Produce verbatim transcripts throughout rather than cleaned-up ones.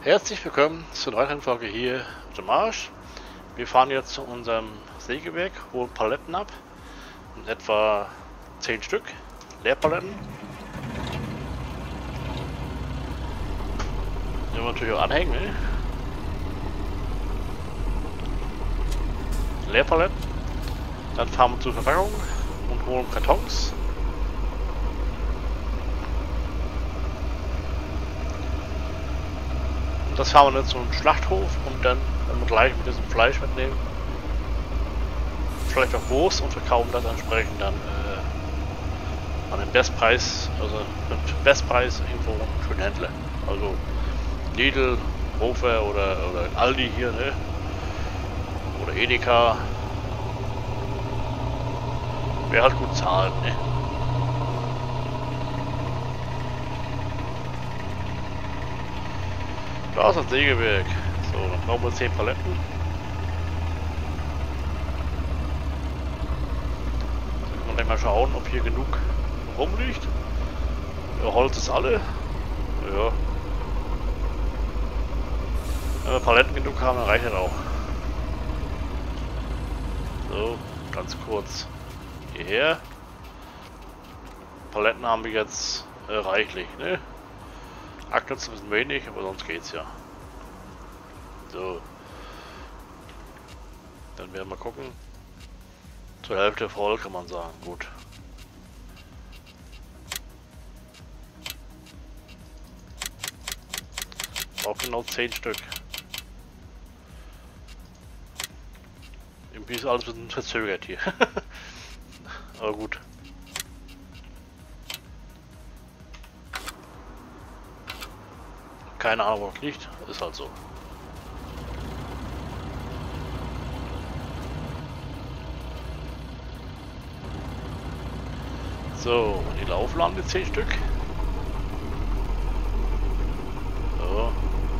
Herzlich willkommen zur weiteren Folge hier auf dem Marsch. Wir fahren jetzt zu unserem Sägewerk, holen Paletten ab. In etwa zehn Stück Leerpaletten. Die wir natürlich auch anhängen. Ne? Leerpaletten. Dann fahren wir zur Verpackung und holen Kartons. Und das fahren wir jetzt zu einem Schlachthof und dann werden wir gleich mit diesem Fleisch mitnehmen. Vielleicht auch Wurst und verkaufen das entsprechend dann äh, an den Bestpreis, also mit Bestpreis irgendwo für den Händler. Also Lidl, Hofer oder, oder Aldi hier, ne? Oder Edeka. Wer halt gut zahlt, ne? Da ist das Sägewerk. So, dann brauchen wir zehn Paletten. Dann können wir gleich mal schauen, ob hier genug rumliegt. Ja, Holz ist alle. Ja. Wenn wir Paletten genug haben, dann reicht das auch. So, ganz kurz hierher. Paletten haben wir jetzt äh, reichlich, ne? Aktuell ist ein bisschen wenig, aber sonst geht's ja. So. Dann werden wir gucken. Zur Hälfte voll kann man sagen. Gut. Auch genau zehn Stück. Irgendwie ist alles ein bisschen verzögert hier. Aber gut. Keine Ahnung, wo es liegt. Ist halt so. So, die Laufladen, die zehn Stück. So.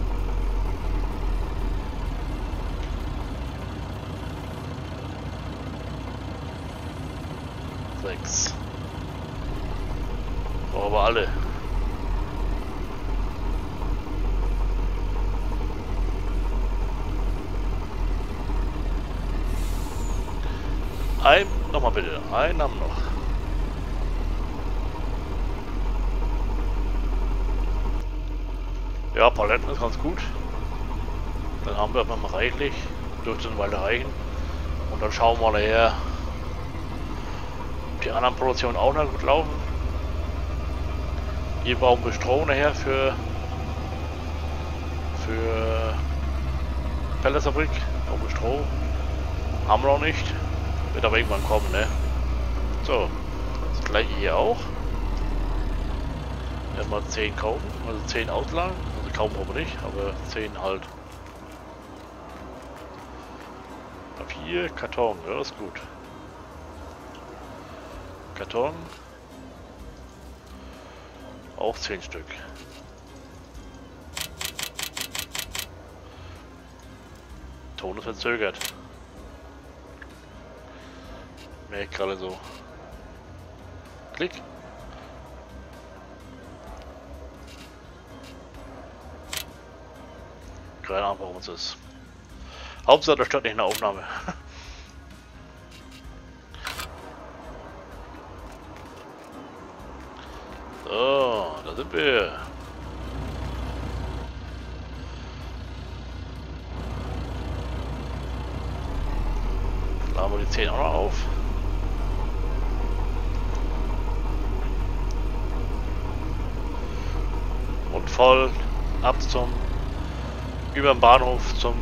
Sechs. Brauchen aber alle. Ein, nochmal bitte, einen haben noch. Ja, Paletten ist ganz gut. Dann haben wir aber mal reichlich, dürfte eine Weile reichen. Und dann schauen wir mal her, ob die anderen Produktionen auch noch gut laufen. Hier brauchen wir Stroh nachher für für Pelletfabrik. Brauchen wir Stroh. Haben wir noch nicht. Wird aber irgendwann kommen, ne? So, das gleiche hier auch. Erstmal zehn kaufen, also zehn auslagen. Also kaufen wir nicht, aber zehn halt. Papier, Karton, ja, das ist gut. Karton. Auch zehn Stück. Ton ist verzögert. Merke ich gerade so. Klick. Keine Ahnung, warum es ist. Hauptsache, da stört nicht eine Aufnahme. So, da sind wir. Laden wir die zehn auch noch auf. Und voll ab zum über den Bahnhof zum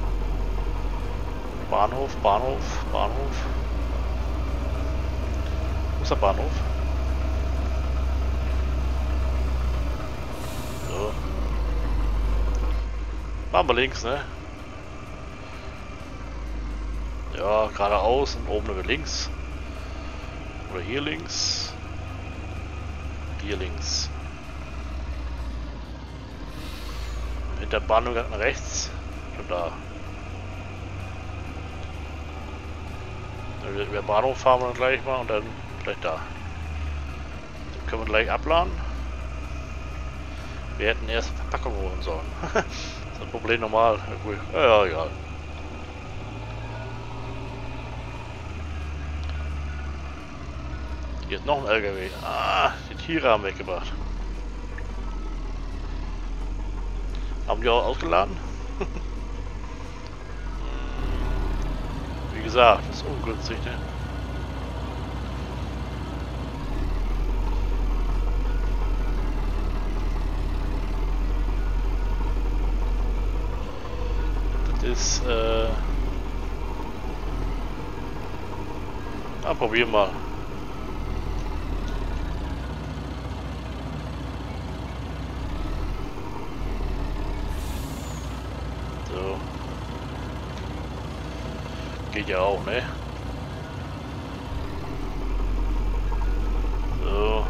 Bahnhof, Bahnhof, Bahnhof. Wo ist der Bahnhof? So. Machen wir links, ne? Ja, geradeaus und oben über links. Oder hier links. Hier links. Der Bahnhof nach rechts, schon da. Über den Bahnhof fahren wir dann gleich mal und dann gleich da. Dann können wir gleich abladen. Wir hätten erst Verpackung holen sollen. Das ist ein Problem normal. Ja, ja, egal. Hier ist noch ein L K W. Ah, die Tiere haben weggebracht. Haben die auch ausgeladen? Wie gesagt, das ist ungünstig, ne? Das ist, äh... Ah, probieren mal. So. Geht ja auch, ne? So.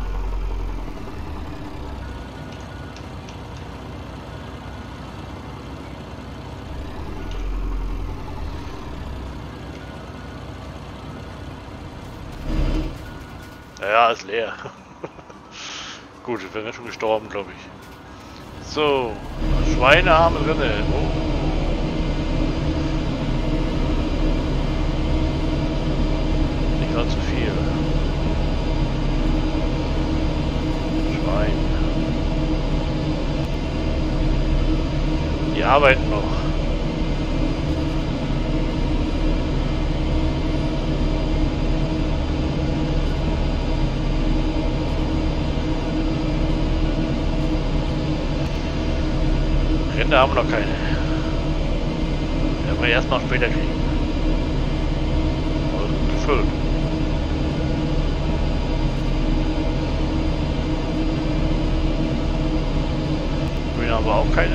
Ja, ist leer. Gut, wir wären schon gestorben, glaube ich. So, Schweine haben wir drin. Oh. Nicht ganz zu viel. Schwein. Die arbeiten noch. Rinder haben wir noch keine. Werden wir erst noch später kriegen. Also gefüllt. Grün haben wir auch keine.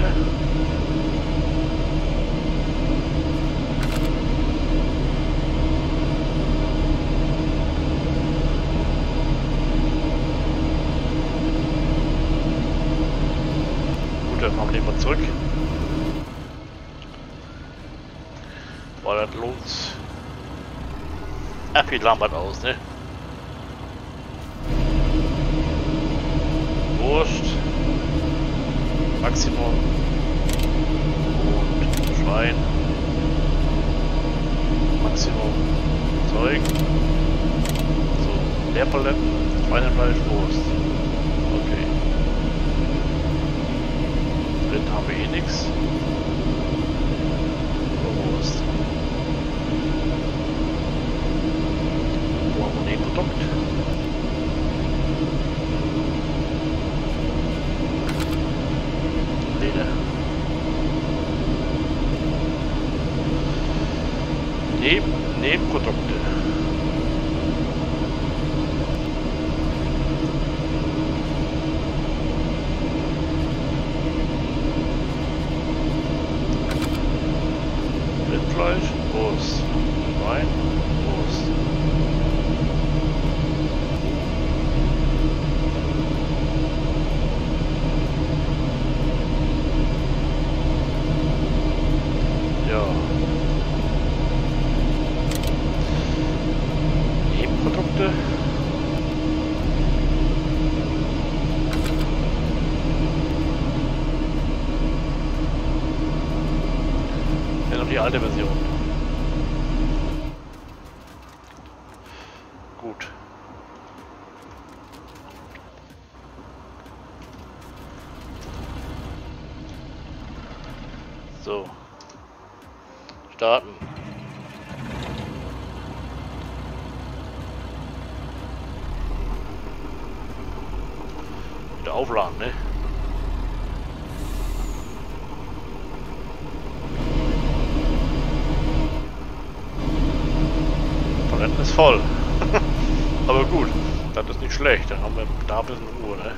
Gut, dann machen wir den mal zurück. Boah, das lohnt ja, viel Lambert aus, ne? Wurst. Maximum. Und Schwein. Maximum. Zeug. So, Leerpaletten. Schweinefleisch, Wurst. Okay. Rind haben wir eh nichts. Wurst. Produkt. Leder. Neben, Nebenprodukte. Rindfleisch, Wurst, Wein, Wurst. Nebenprodukte. Ja, noch die alte Version. Gut. So. Starten. Wieder aufladen, ne? Rennen ist voll. Aber gut, das ist nicht schlecht. Dann haben wir da ein bisschen Ruhe, ne?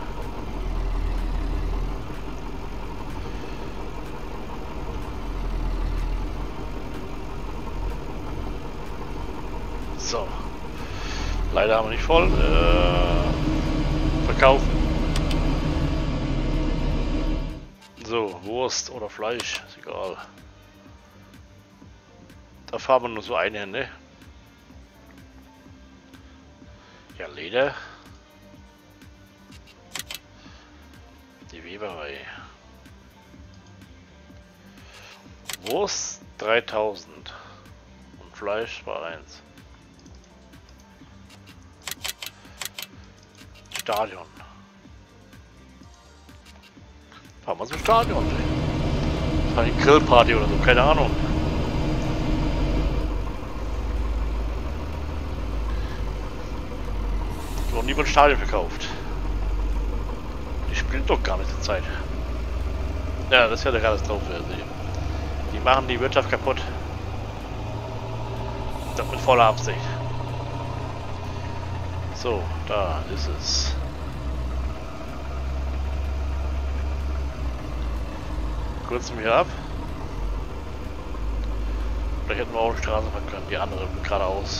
So. Leider haben wir nicht voll. Äh, verkaufen. So, Wurst oder Fleisch, ist egal. Da fahren wir nur so eine hin, ne? Ja, Leder. Die Weberei. Wurst dreitausend. Und Fleisch war eins. Stadion. Fahren wir zum Stadion. Das war eine Grillparty oder so, keine Ahnung. Noch niemand Stadion verkauft. Die spielen doch gar nicht zur Zeit. Ja, das ist ja der Katastrophe. Die machen die Wirtschaft kaputt. Das mit voller Absicht. So, da ist es. Kürzen wir ab. Vielleicht hätten wir auch eine Straße fahren können, die andere geradeaus.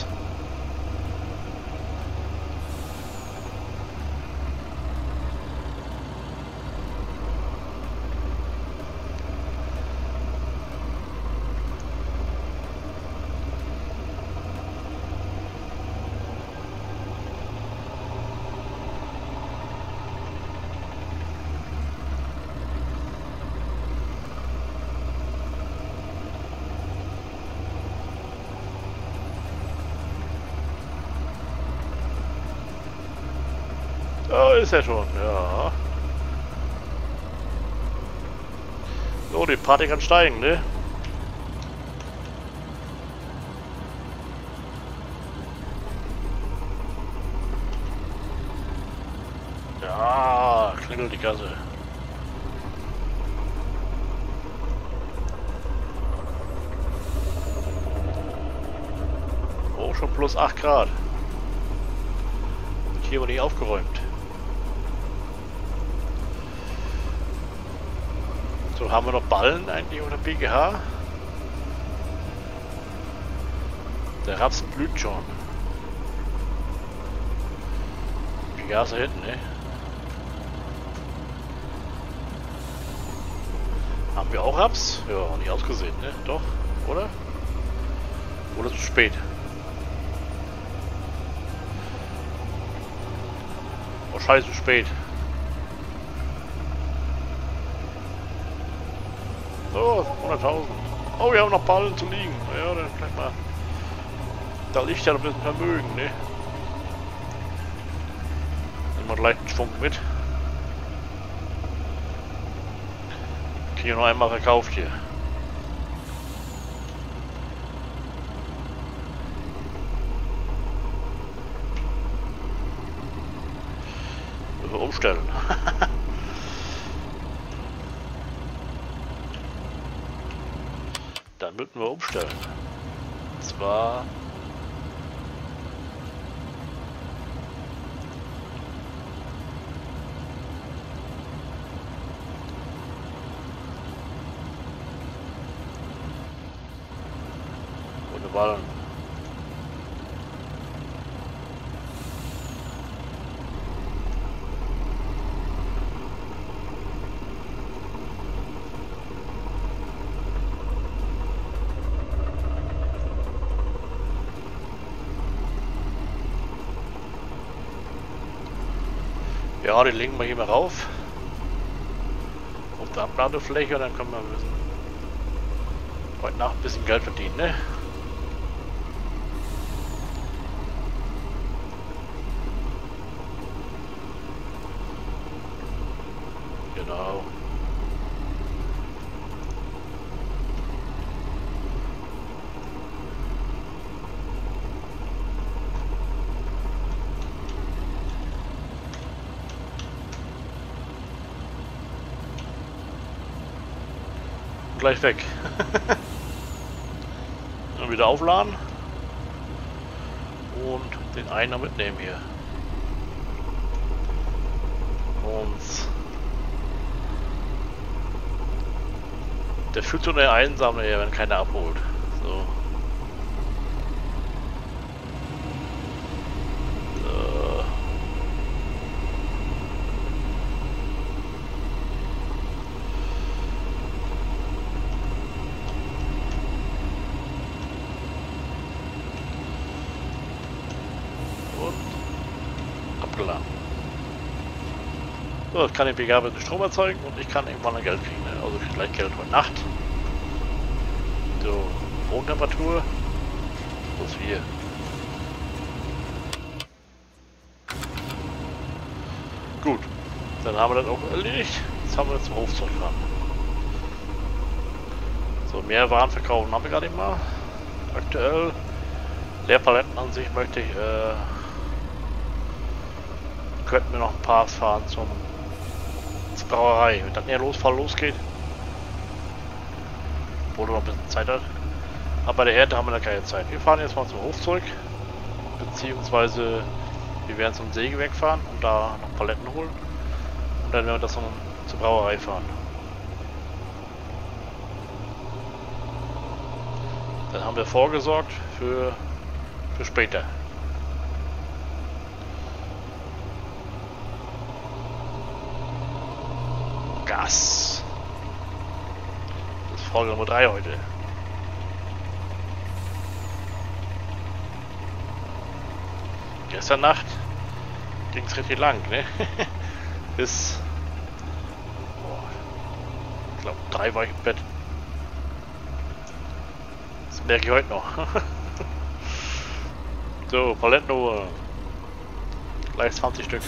Oh, ist er schon, ja. So, die Party kann steigen, ne? Ja, klingelt die Kasse. Oh, schon plus acht Grad. Hier wurde nicht aufgeräumt. So, haben wir noch Ballen eigentlich unter B G H? Der Raps blüht schon. B G H ist da hinten, ne? Haben wir auch Raps? Ja, nicht ausgesehen, ne? Doch, oder? Oder zu spät? Wahrscheinlich zu spät. So, hunderttausend. Oh, wir haben noch Ballen zu liegen. Ja, dann vielleicht mal. Da liegt ja noch ein bisschen Vermögen, ne? Nehmen wir gleich einen Schwung mit. Kriegen wir noch einmal verkauft hier. Müssen wir umstellen. Dann müssen wir umstellen. Und zwar ohne Ballen. Ja, die legen wir hier mal rauf. Auf der Abladefläche und dann können wir ein bisschen heute Nacht ein bisschen Geld verdienen, ne? Genau. Gleich weg. Dann wieder aufladen und den Einer mitnehmen hier. Und der fühlt so eine einsame, wenn keiner abholt. So. So, jetzt kann die B G A den Strom erzeugen und ich kann irgendwann ein Geld kriegen. Ne? Also vielleicht Geld heute Nacht. So, Bodentemperatur. Plus vier. Gut, dann haben wir das auch erledigt. Jetzt haben wir zum Hof zurückfahren. So, mehr Waren verkaufen haben wir gerade nicht mal. Aktuell. Leerpaletten an sich möchte ich, äh, könnten wir noch ein paar fahren zum, zur Brauerei. Wenn das näher Losfall losgeht. Obwohl noch ein bisschen Zeit hat. Aber bei der Erde haben wir da keine Zeit. Wir fahren jetzt mal zum Hof zurück. Beziehungsweise wir werden zum Sägewerk fahren und da noch Paletten holen. Und dann werden wir das noch zur Brauerei fahren. Dann haben wir vorgesorgt für, für später. Gas. Das ist Folge Nummer drei heute. Gestern Nacht ging es richtig lang, ne? Bis, boah, ich glaube, drei war ich im Bett. Das merke ich heute noch. So, Paletten nur gleich zwanzig Stück.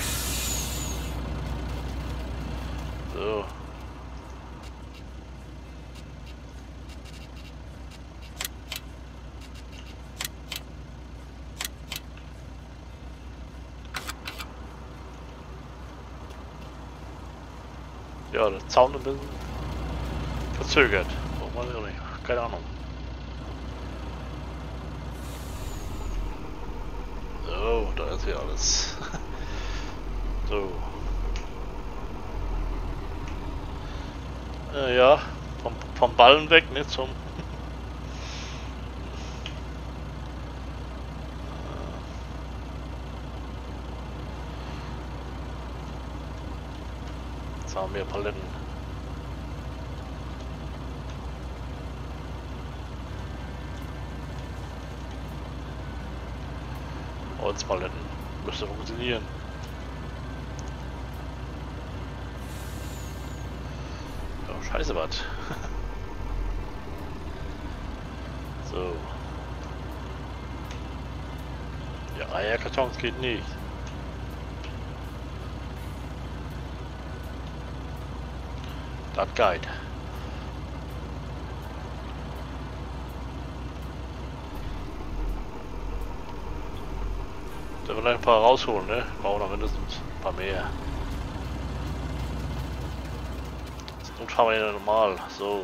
So. Ja, der Zaun ein bisschen verzögert. Warum weiß ich auch nicht. Keine Ahnung. So, da ist hier alles. So. Äh, ja, vom, vom Ballen weg, nicht zum. Jetzt haben wir Paletten. Holzpaletten. Müsste funktionieren. Ja, scheiße, was. So. Ja, Eierkartons geht nicht. Das geht. Da will ein paar rausholen, ne? Brauchen wir mindestens ein paar mehr. Sonst fahren wir ja normal. So.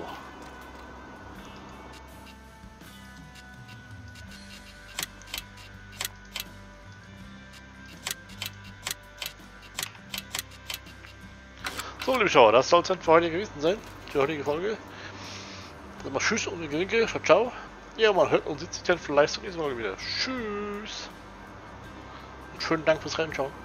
So, liebe Schauer, das soll es dann für heute gewesen sein. Die heutige Folge. Dann mal Tschüss und eine Gerinke. Ciao, ciao. Ja, man hört und sieht sich dann vielleicht zur nächsten Folge wieder. Tschüss. Und schönen Dank fürs Reinschauen.